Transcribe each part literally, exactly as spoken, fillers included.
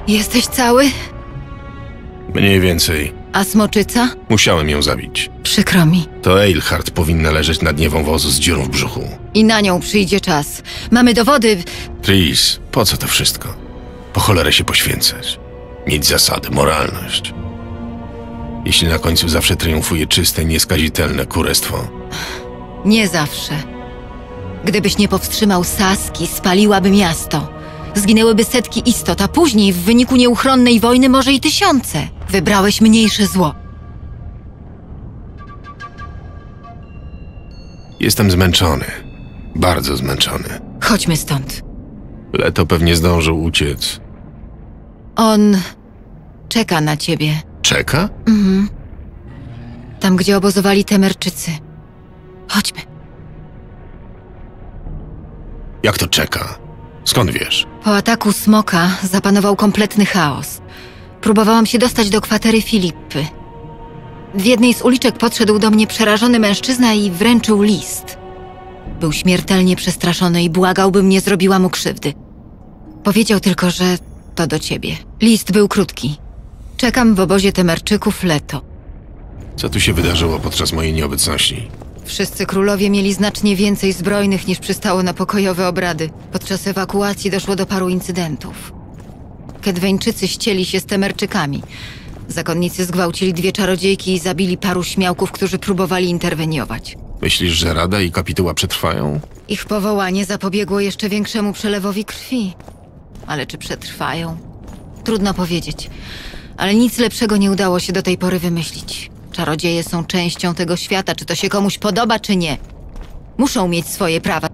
Jesteś cały? Mniej więcej. A smoczyca? Musiałem ją zabić. Przykro mi. To Eilhart powinna leżeć na dnie wąwozu z dziurą w brzuchu. I na nią przyjdzie czas. Mamy dowody... Tris, po co to wszystko? Po cholerę się poświęcać. Mieć zasady, moralność. Jeśli na końcu zawsze triumfuje czyste i nieskazitelne kurestwo. Nie zawsze. Gdybyś nie powstrzymał Saski, spaliłaby miasto. Zginęłyby setki istot, a później w wyniku nieuchronnej wojny może i tysiące. Wybrałeś mniejsze zło. Jestem zmęczony. Bardzo zmęczony. Chodźmy stąd. Leto pewnie zdążył uciec. On... czeka na ciebie. Czeka? Mhm. Tam, gdzie obozowali Temerczycy. Chodźmy. Jak to czeka? Skąd wiesz? Po ataku smoka zapanował kompletny chaos. Próbowałam się dostać do kwatery Filipy. W jednej z uliczek podszedł do mnie przerażony mężczyzna i wręczył list. Był śmiertelnie przestraszony i błagał, bym nie zrobiła mu krzywdy. Powiedział tylko, że to do ciebie. List był krótki. Czekam w obozie Temerczyków Leto. Co tu się wydarzyło podczas mojej nieobecności? Wszyscy królowie mieli znacznie więcej zbrojnych niż przystało na pokojowe obrady. Podczas ewakuacji doszło do paru incydentów. Kedweńczycy ścieli się z Temerczykami. Zakonnicy zgwałcili dwie czarodziejki i zabili paru śmiałków, którzy próbowali interweniować. Myślisz, że Rada i kapituła przetrwają? Ich powołanie zapobiegło jeszcze większemu przelewowi krwi. Ale czy przetrwają? Trudno powiedzieć. Ale nic lepszego nie udało się do tej pory wymyślić. Czarodzieje są częścią tego świata, czy to się komuś podoba, czy nie. Muszą mieć swoje prawa.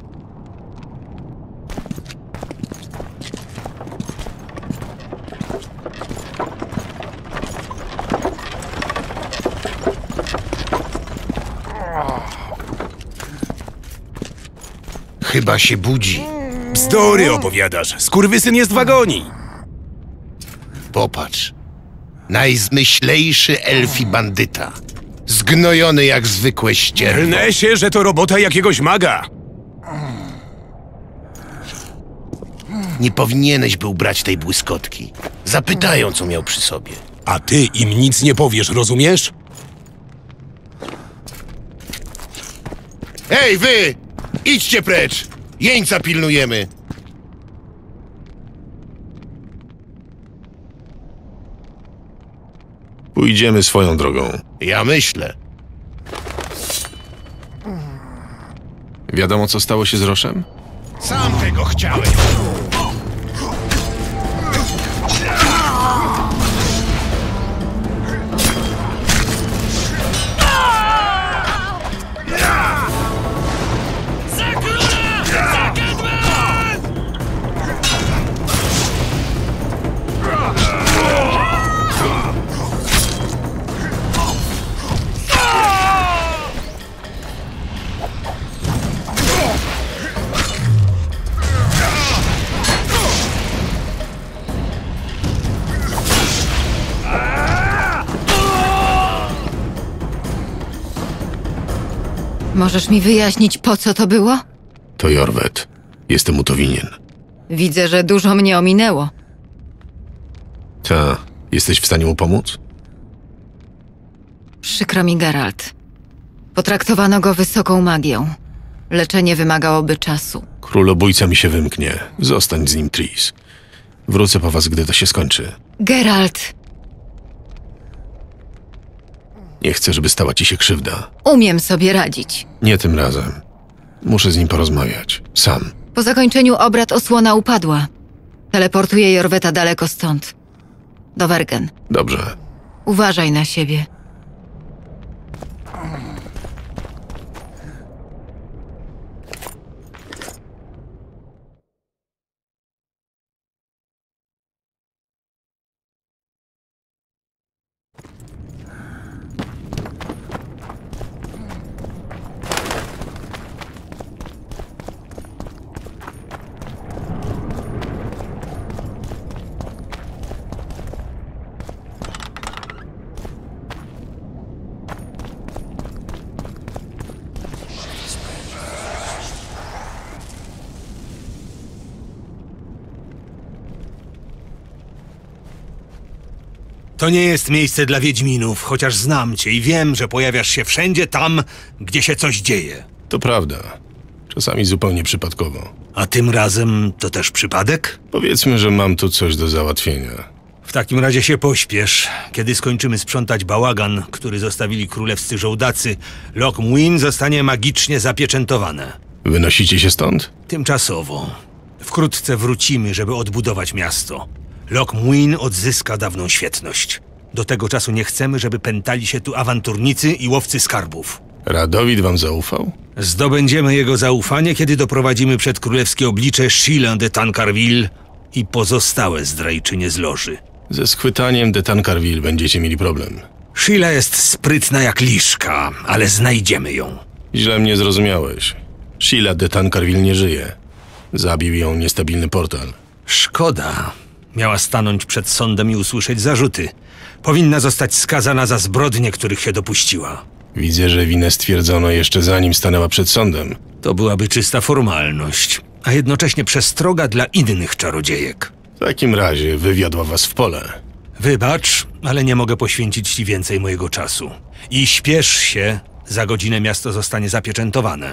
Chyba się budzi. Bzdury opowiadasz. Skurwysyn jest w wagonie. Popatrz. Najzmyślejszy elfi bandyta. Zgnojony jak zwykłe ścierwo. Lnę się, że to robota jakiegoś maga. Nie powinieneś był brać tej błyskotki. Zapytają, co miał przy sobie. A ty im nic nie powiesz, rozumiesz? Hej, wy! Idźcie precz! Jeńca pilnujemy. Pójdziemy swoją drogą. Ja myślę. Wiadomo, co stało się z Roszem? Sam tego chciałem. Możesz mi wyjaśnić, po co to było? To Jorwet. Jestem mu to winien. Widzę, że dużo mnie ominęło. Ta, jesteś w stanie mu pomóc? Przykro mi, Geralt. Potraktowano go wysoką magią. Leczenie wymagałoby czasu. Królobójca mi się wymknie. Zostań z nim, Tris. Wrócę po was, gdy to się skończy. Geralt, Nie chcę, żeby stała ci się krzywda. umiem sobie radzić. Nie tym razem. Muszę z nim porozmawiać. Sam. Po zakończeniu obrad osłona upadła. Teleportuję Jorweta daleko stąd. Do Wergen. Dobrze. Uważaj na siebie. To nie jest miejsce dla wiedźminów, chociaż znam cię i wiem, że pojawiasz się wszędzie tam, gdzie się coś dzieje. To prawda. Czasami zupełnie przypadkowo. A tym razem to też przypadek? Powiedzmy, że mam tu coś do załatwienia. W takim razie się pośpiesz. Kiedy skończymy sprzątać bałagan, który zostawili królewscy żołdacy, Loch Muin zostanie magicznie zapieczętowane. Wynosicie się stąd? Tymczasowo. Wkrótce wrócimy, żeby odbudować miasto. Loch Muin odzyska dawną świetność. Do tego czasu nie chcemy, żeby pętali się tu awanturnicy i łowcy skarbów. Radowid wam zaufał? Zdobędziemy jego zaufanie, kiedy doprowadzimy przed królewskie oblicze Sheilę de Tancarville i pozostałe zdrajczynie z loży. Ze schwytaniem de Tancarville będziecie mieli problem. Sheila jest sprytna jak liszka, ale znajdziemy ją. Źle mnie zrozumiałeś. Sheila de Tancarville nie żyje. Zabił ją niestabilny portal. Szkoda. Miała stanąć przed sądem i usłyszeć zarzuty. Powinna zostać skazana za zbrodnie, których się dopuściła. Widzę, że winę stwierdzono jeszcze zanim stanęła przed sądem. To byłaby czysta formalność, a jednocześnie przestroga dla innych czarodziejek. W takim razie wywiodła was w pole. Wybacz, ale nie mogę poświęcić ci więcej mojego czasu. I śpiesz się, za godzinę miasto zostanie zapieczętowane.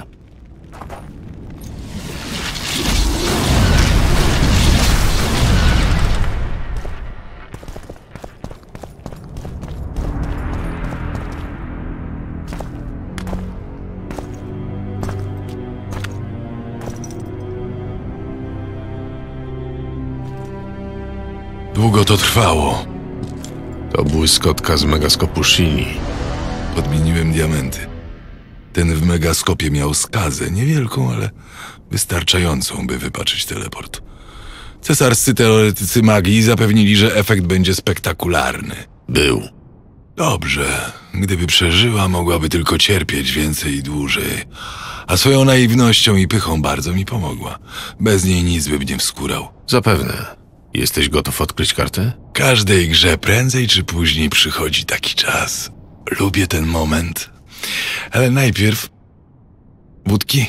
Długo to trwało. To błyskotka z megaskopu Shini. Podmieniłem diamenty. Ten w megaskopie miał skazę, niewielką, ale wystarczającą, by wypaczyć teleport. Cesarscy teoretycy magii zapewnili, że efekt będzie spektakularny. Był. Dobrze. Gdyby przeżyła, mogłaby tylko cierpieć więcej i dłużej. A swoją naiwnością i pychą bardzo mi pomogła. Bez niej nic by mnie wskórał. Zapewne. Jesteś gotów odkryć kartę? Każdej grze prędzej czy później przychodzi taki czas. Lubię ten moment. Ale najpierw... wódki?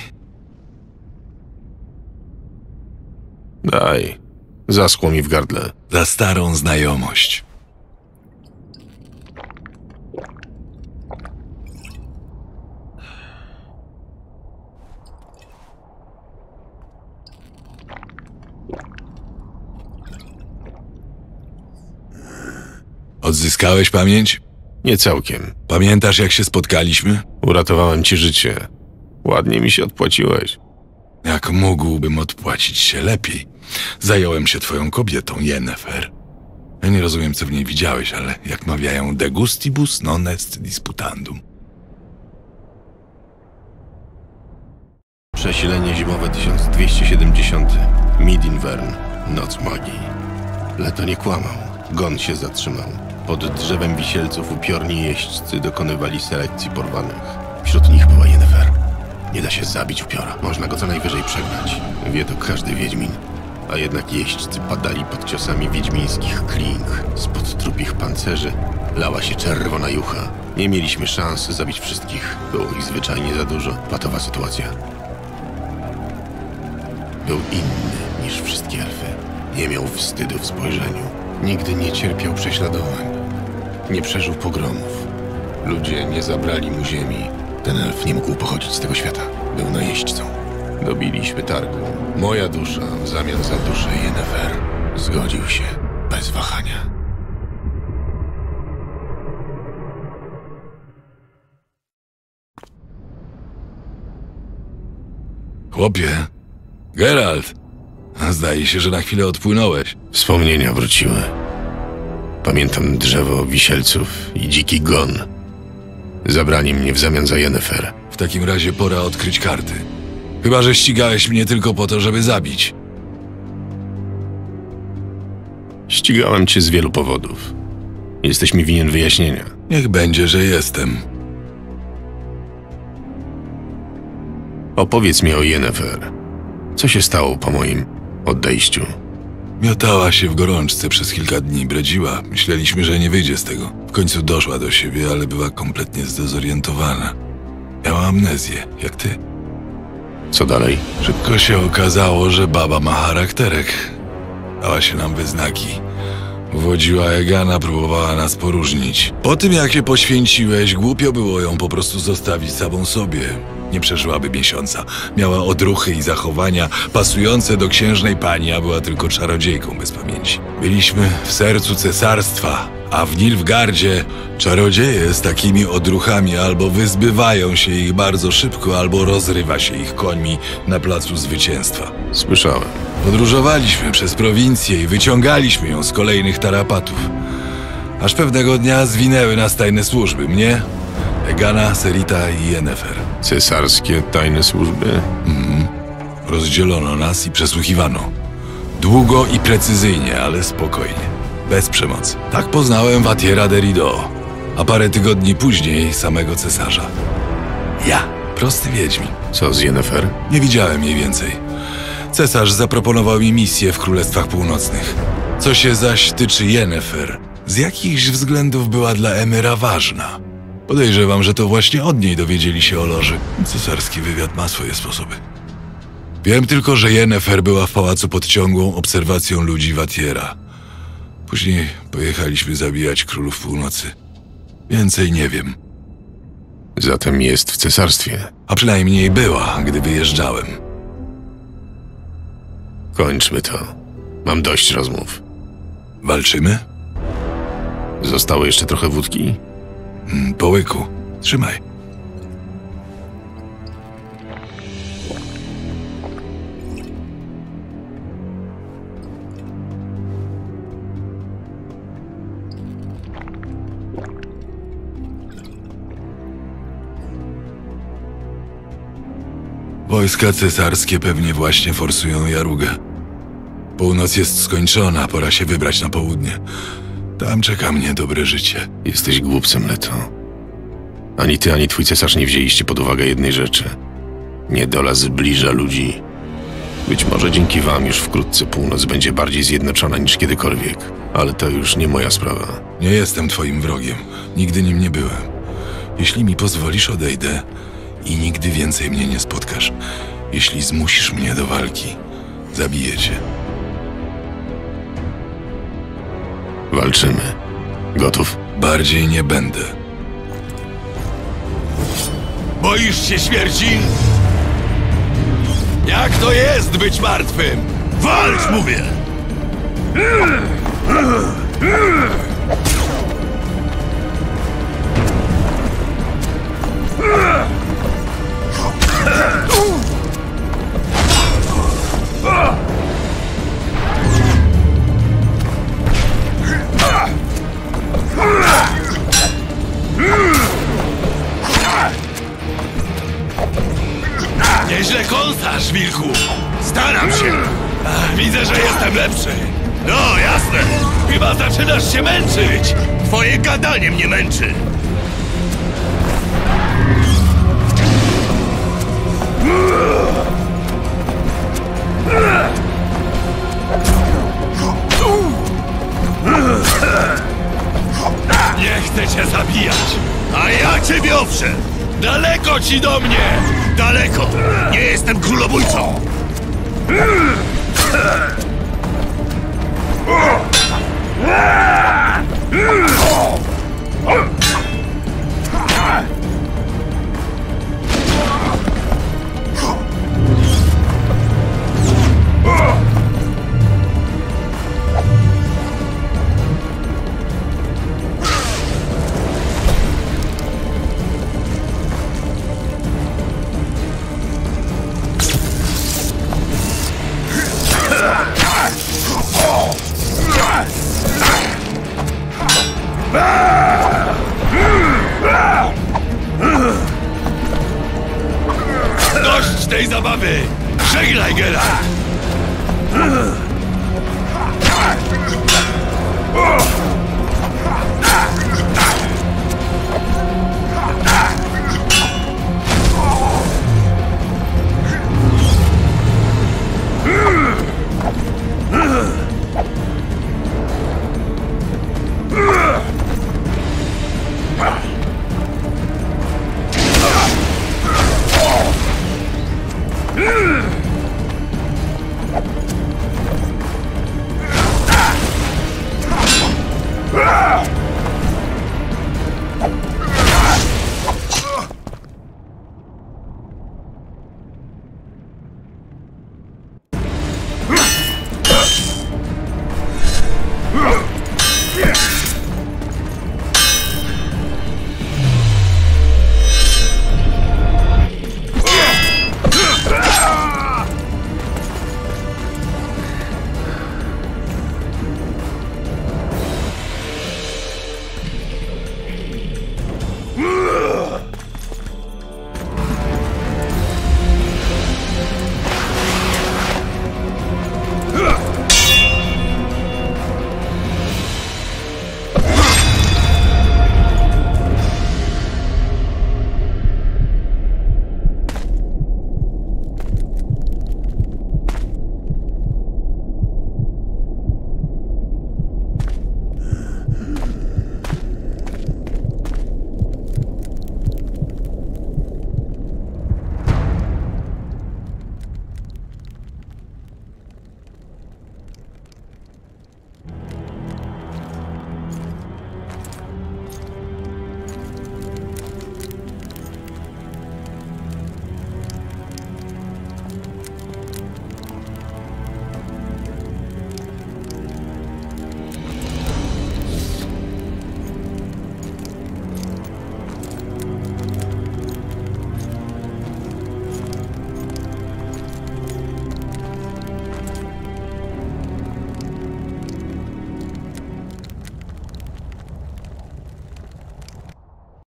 Daj. Zaschło mi w gardle. Za starą znajomość. Odzyskałeś pamięć? Nie całkiem. Pamiętasz, jak się spotkaliśmy? Uratowałem ci życie. Ładnie mi się odpłaciłeś. Jak mógłbym odpłacić się lepiej? Zająłem się twoją kobietą, Yennefer. Ja nie rozumiem, co w niej widziałeś, ale jak mawiają, de gustibus non est disputandum. Przesilenie zimowe tysiąc dwieście siedemdziesiąt. Midinvern. Noc magii. Leto nie kłamał. Gon się zatrzymał. Pod drzewem wisielców upiorni jeźdźcy dokonywali selekcji porwanych. Wśród nich była Yennefer. Nie da się zabić upiora. Można go co najwyżej przegnać. Wie to każdy wiedźmin. A jednak jeźdźcy padali pod ciosami wiedźmińskich kling. Spod trupich pancerzy lała się czerwona jucha. Nie mieliśmy szans zabić wszystkich. Było ich zwyczajnie za dużo. Patowa sytuacja. Był inny niż wszystkie elfy. Nie miał wstydu w spojrzeniu. Nigdy nie cierpiał prześladowań. Nie przeżył pogromów. Ludzie nie zabrali mu ziemi. Ten elf nie mógł pochodzić z tego świata. Był najeźdźcą. Dobiliśmy targu. Moja dusza w zamian za duszę Yennefer. Zgodził się bez wahania. Chłopie, Geralt, zdaje się, że na chwilę odpłynąłeś. Wspomnienia wróciły. Pamiętam drzewo wisielców i dziki gon. Zabrali mnie w zamian za Yennefer. W takim razie pora odkryć karty. Chyba że ścigałeś mnie tylko po to, żeby zabić. Ścigałem cię z wielu powodów. Jesteś mi winien wyjaśnienia. Niech będzie, że jestem. Opowiedz mi o Yennefer. Co się stało po moim odejściu? Miotała się w gorączce przez kilka dni, bredziła. Myśleliśmy, że nie wyjdzie z tego. W końcu doszła do siebie, ale była kompletnie zdezorientowana. Miała amnezję, jak ty. Co dalej? Szybko się okazało, że baba ma charakterek. Dała się nam we znaki. Uwodziła Egana, próbowała nas poróżnić. Po tym, jak się poświęciłeś, głupio było ją po prostu zostawić samą sobie. Nie przeżyłaby miesiąca. Miała odruchy i zachowania pasujące do księżnej pani, a była tylko czarodziejką bez pamięci. Byliśmy w sercu cesarstwa, a w Nilfgardzie czarodzieje z takimi odruchami albo wyzbywają się ich bardzo szybko, albo rozrywa się ich końmi na placu zwycięstwa. Słyszałem. Podróżowaliśmy przez prowincję i wyciągaliśmy ją z kolejnych tarapatów. Aż pewnego dnia zwinęły nas tajne służby. Mnie, Egana, Serita i Yennefer. Cesarskie tajne służby? Mhm. Rozdzielono nas i przesłuchiwano. Długo i precyzyjnie, ale spokojnie. Bez przemocy. Tak poznałem Watiera de Rideau, a parę tygodni później samego cesarza. Ja, prosty wiedźmin. Co z Yennefer? Nie widziałem jej więcej. Cesarz zaproponował mi misję w Królestwach Północnych. Co się zaś tyczy Yennefer, z jakichś względów była dla Emyra ważna. Podejrzewam, że to właśnie od niej dowiedzieli się o loży. Cesarski wywiad ma swoje sposoby. Wiem tylko, że Yennefer była w pałacu pod ciągłą obserwacją ludzi Watiera. Później pojechaliśmy zabijać królów północy. Więcej nie wiem. Zatem jest w cesarstwie. A przynajmniej była, gdy wyjeżdżałem. Kończmy to. Mam dość rozmów. Walczymy? Zostało jeszcze trochę wódki? Mm, po łyku. Trzymaj. Wojska cesarskie pewnie właśnie forsują Jarugę. Północ jest skończona, pora się wybrać na południe. Tam czeka mnie dobre życie. Jesteś głupcem, Leto. Ani ty, ani twój cesarz nie wzięliście pod uwagę jednej rzeczy. Niedola zbliża ludzi. Być może dzięki wam już wkrótce północ będzie bardziej zjednoczona niż kiedykolwiek. Ale to już nie moja sprawa. Nie jestem twoim wrogiem. Nigdy nim nie byłem. Jeśli mi pozwolisz, odejdę i nigdy więcej mnie nie spotkasz. Jeśli zmusisz mnie do walki, zabiję cię. Walczymy. Gotów? Bardziej nie będę. Boisz się śmierci? Jak to jest być martwym? Walcz, mówię! Nieźle kąsasz, wilku. Staram się. Ach, widzę, że jestem lepszy. No, jasne. Chyba zaczynasz się męczyć. Twoje gadanie mnie męczy. Nie chcę cię zabijać. A ja ciebie owszem. Daleko ci do mnie! Daleko! Nie jestem królobójcą! Dość tej zabawy! Żegnaj, Geralt! Ugh!